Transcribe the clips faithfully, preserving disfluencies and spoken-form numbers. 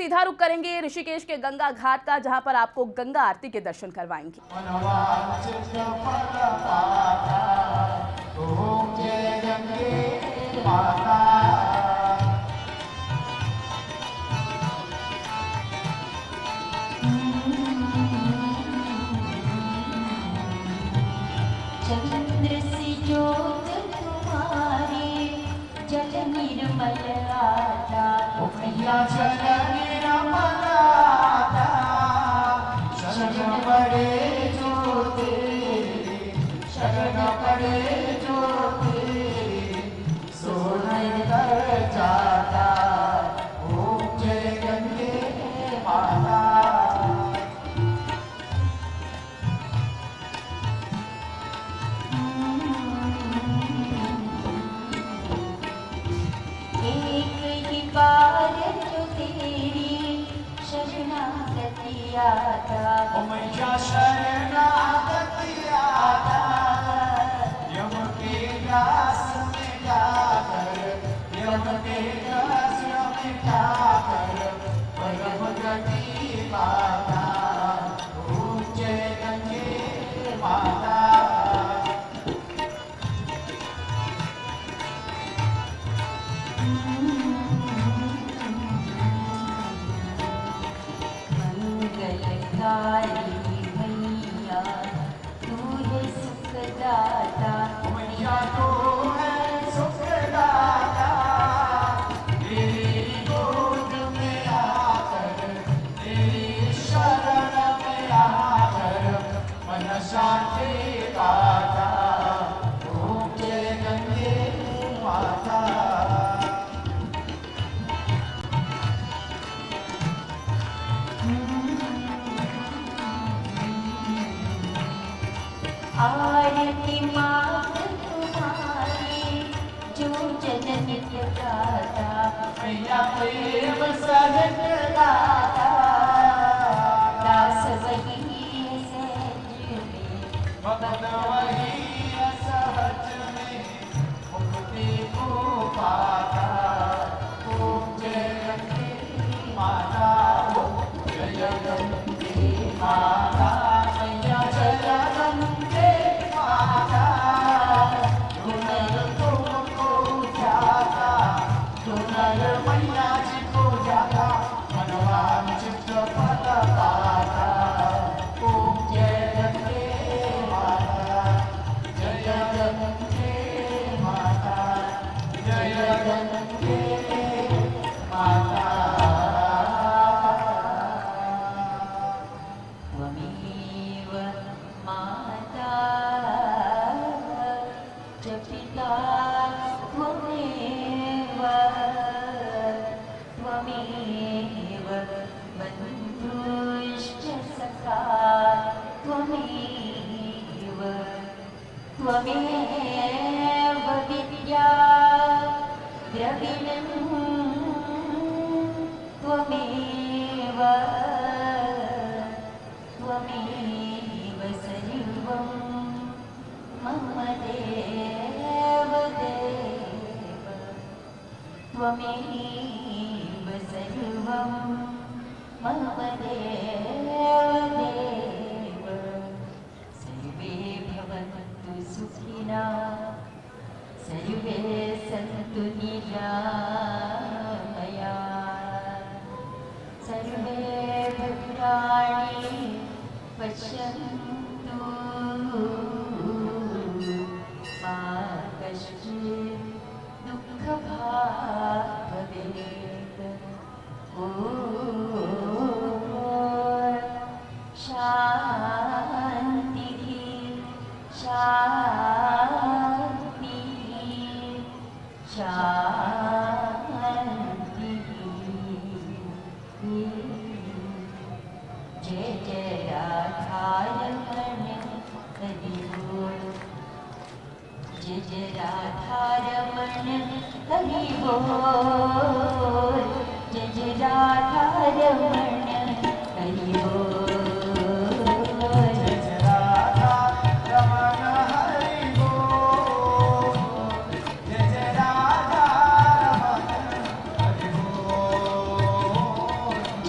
सीधा रुख करेंगे ऋषिकेश के गंगा घाट का, जहां पर आपको गंगा आरती के दर्शन करवाएंगे। चंद्र सी ज्योत तुम्हारी जल निर्मल आता, मैया जल निर्मल आता, शरण पड़े ज्योति, शरण पड़े ज्योति, सोहर कर जाता, ओम जय गंगे माता। शरणागति आता, मैया शरणागति आता, यम के ग्रास में जाकर, यम के ग्रास में जाकर परम गति पाता, ओम जय गंगे माता। मैया तू है सुखदाता, मैया तू है सुखदाता, तेरी गोद में आकर, तेरी शरण में आकर मन शांति पाता, ओम जय गंगे माता। आरती मात तुम्हारी जो जन नित्य गाता, मैया प्रेम सहज गाता, दास वही सहज में, भक्त वही सहज में, मुक्ति को पाता, ओम जय गंगे माता, जय गंगे माता, मैया जय गंगे माता, डुनर तुमको जाता, डुनर मैया जी को जाता, मनोवांछित फल पाता, ओम जय गंगे माता, जय गंगे माता, जय गंगे माता। त्वमेव माता च पिता त्वमेव, त्वमेव बन्धुश्च सखा त्वमेव, त्वमेव विद्या द्रविणं त्वमेव, त्वमेव सर्वं मम देव देव, त्वमेव सर्वं मम देव देव। सर्वे भवन्तु सुखिनः, सर्वे सन्तु निरामयाः, सर्वे भद्राणि पश्यन्तु, मा कश्चित् दुःखभाग् भवेत्। ॐ शान्तिः शान्तिः शान्तिः। जय जय राधारमण हरि बोल, जय जय राधारमण हरि बोल, जय जय राधारमण हरि बोल, जय जय राधारमण हरि बोल, जय जय राधारमण हरि बोल,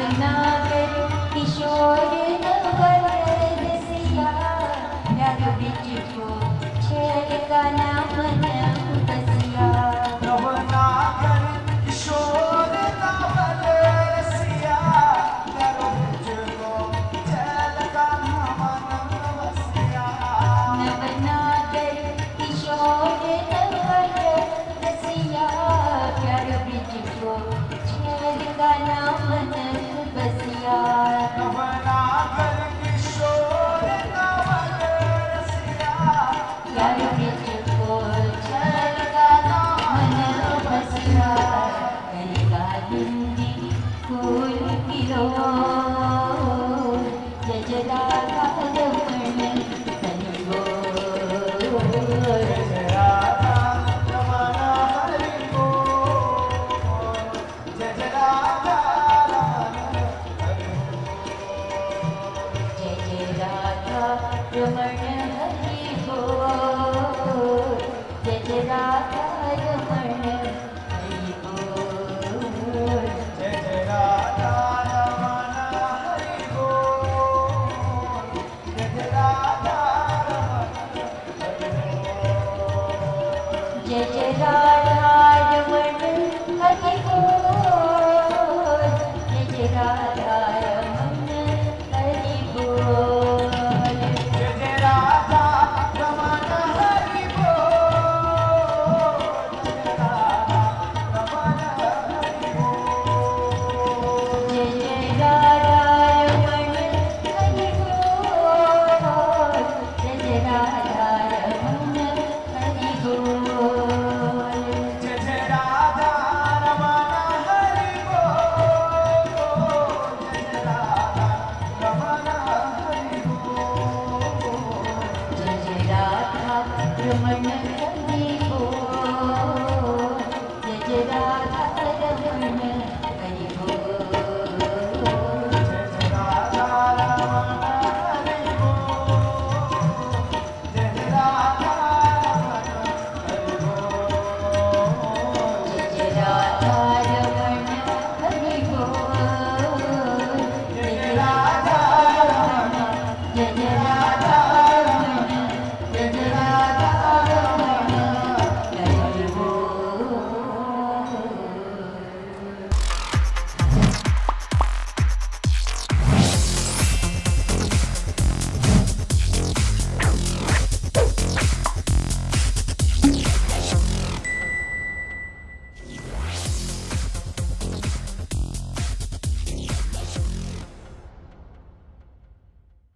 नवनागर किशोर नवल रसिया प्यार बिच को छेड़ का नाम बसिया नवनागर किशोर नवल रसिया प्यार बिच को छेड़ का नाम बसिया नवनागर किशोर नवल रसिया प्यार बिच को छेड़ का नाम बसिया नवनागर किशोर नवल रसिया प्यार बिच को छेड़ का नाम बसिया कलिका बिंदी फूल पिरो जजला रमण तनिगो राधा रमण हरि बोल जय जय राधा रमण हरि बोल जय जय राधा रमण